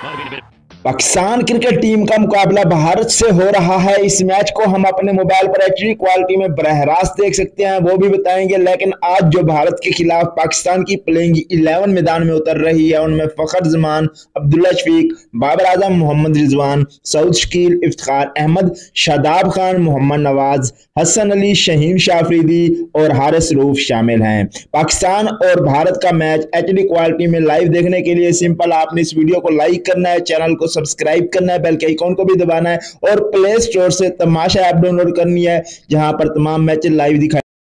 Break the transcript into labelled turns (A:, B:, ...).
A: Pakistan cricket team का मुकाबला भारत से हो रहा है। इस मैच को हम अपने मोबाइल पर एचडी क्वालिटी में बरह रास्त देख सकते हैं, वो भी बताएंगे। लेकिन आज जो भारत के खिलाफ पाकिस्तान की प्लेइंग 11 मैदान में उतर रही है, उनमें फखर जमान, अब्दुल्ला शफीक, बाबर आजम, मोहम्मद रिजवान, सऊद शकील, इफ्तिखार अहमद, शादाब खान, मोहम्मद नवाज, हसन अली, शहीन शाह अफरीदी और हारिस रऊफ शामिल हैं। पाकिस्तान और भारत का मैच एचडी क्वालिटी में लाइव देखने के लिए सिंपल आपने इस वीडियो को लाइक करना है, चैनल को सब्सक्राइब करना है, बेल के आइकॉन को भी दबाना है और प्ले स्टोर से तमाशा ऐप डाउनलोड करनी है, जहां पर तमाम मैच लाइव दिखाई